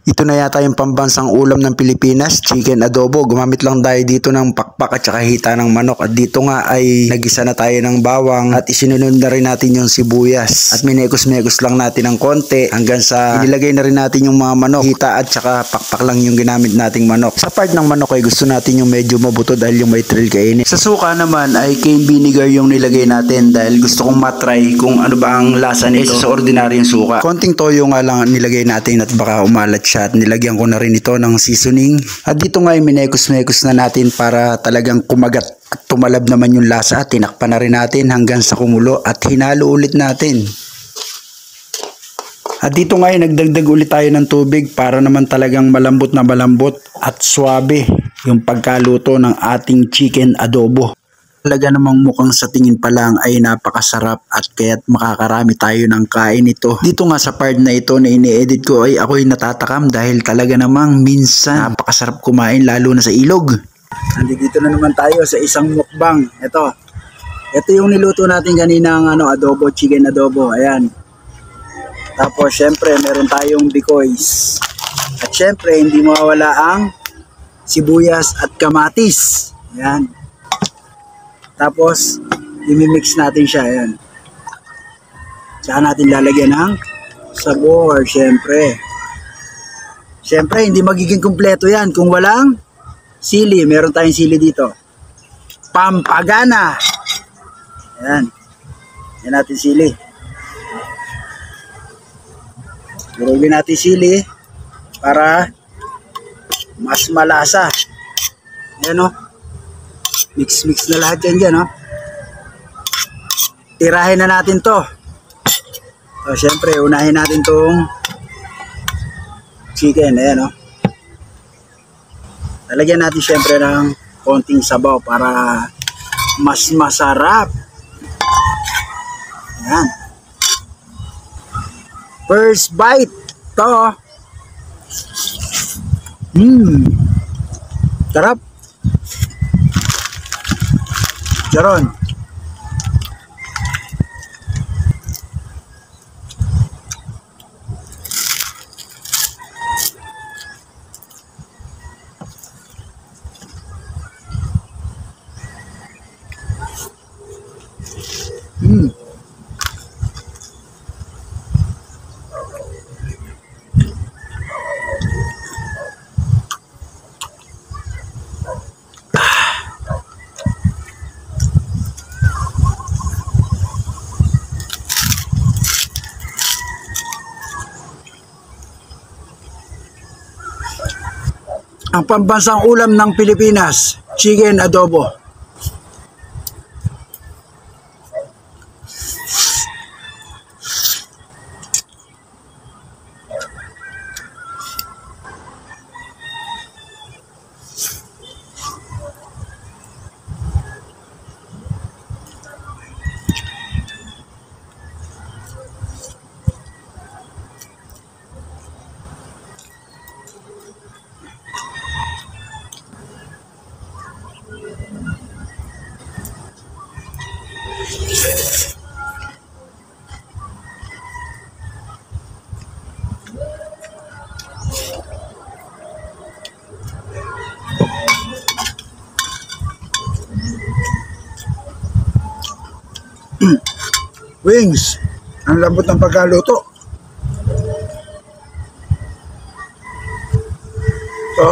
Ito na yata yung pambansang ulam ng Pilipinas, chicken adobo. Gumamit lang tayo dito ng pakpak at saka hita ng manok. At dito nga ay nagisa na tayo ng bawang at isinunod na rin natin yung sibuyas. At minekos-mekos lang natin ng konti hanggang sa inilagay na rin natin yung mga manok. Hita at saka pakpak lang yung ginamit nating manok. Sa part ng manok ay gusto natin yung medyo mabuto dahil yung may trail kainin. Sa suka naman ay cane vinegar yung nilagay natin dahil gusto kong matry kung ano ba ang lasa nito sa ordinaryong suka. Konting toyo nga lang nilagay natin at baka umalat siya. At nilagyan ko na rin ito ng seasoning. At dito nga ay minekos-mekos na natin para talagang kumagat at tumalab naman yung lasa. At tinakpan na rin natin hanggang sa kumulo at hinalo ulit natin. At dito nga ay nagdagdag ulit tayo ng tubig para naman talagang malambot na malambot at swabe yung pagkaluto ng ating chicken adobo. Talaga namang mukhang sa tingin pa lang ay napakasarap at kaya't makakarami tayo ng kain ito. Dito nga sa part na ito na ini-edit ko ay ako'y natatakam dahil talaga namang minsan napakasarap kumain lalo na sa ilog. Dito na naman tayo sa isang mukbang. Ito yung niluto natin kanina ng adobo, chicken adobo. Ayan. Tapos syempre meron tayong bikoys. At syempre hindi mawawala ang sibuyas at kamatis. Ayan. Tapos, imimix natin siya. Ayan. Saka natin lalagyan ng sabor, syempre. Syempre, hindi magiging kumpleto yan kung walang sili. Meron tayong sili dito. Pampagana. Ayan. Ayan natin sili. Durugin natin sili para mas malasa. Ayan o. Mix na lahat yan dyan, no? Tirahin na natin to. So, syempre, unahin natin tong chicken. Ayan, no? Lalagyan natin syempre ng konting sabaw para mas masarap. Ayan. First bite. To. Sarap. Charon. Ang pambansang ulam ng Pilipinas, chicken adobo. Wings, ang lambot ng pagkaluto. Ito.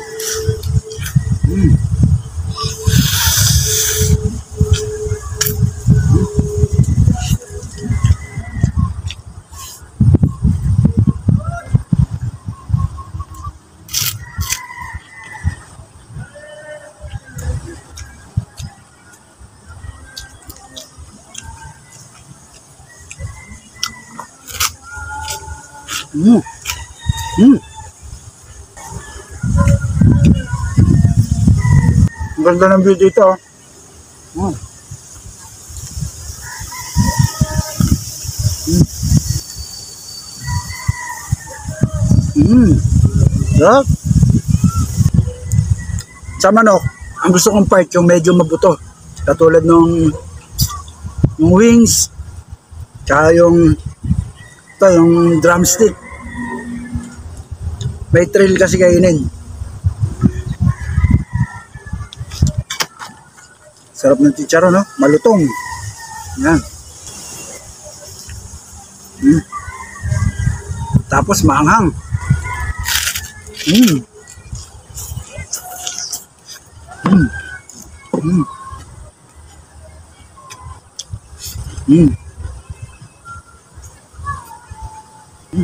Ang ganda ng view dito. Sarap. Sa manok, ang gusto kong part yung medyo mabuto. Katulad nung wings, tsaka yung drumstick. May thrill kasi kainin. Sarap ng chicharon, no? Malutong. Yan. Tapos maanghang. Mm. Mm. Mm. Mm. Mm.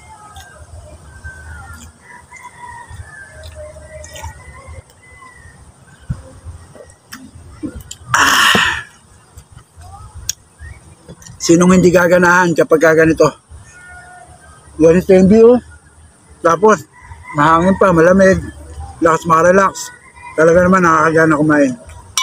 Sinong hindi gaganahan kapag ganito? Ganito yung view. Tapos, mahangin pa, malamig. Lakas makarelax. Talaga naman nakakagana kumain.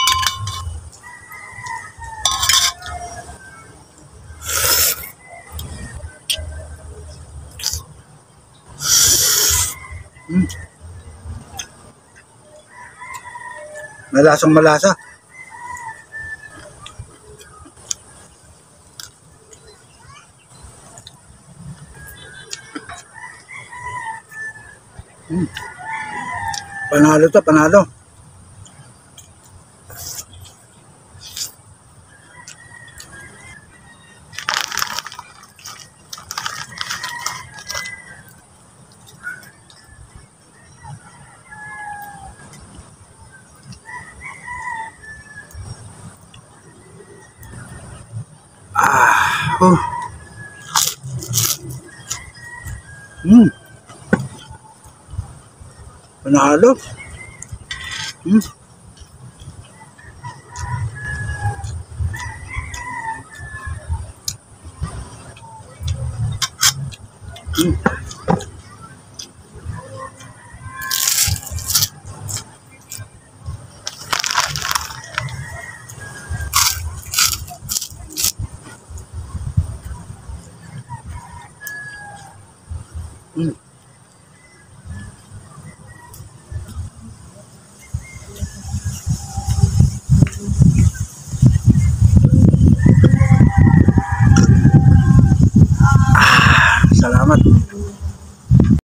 Malasang malasa. Panalo to, panalo. Oh. Panalo. Mm.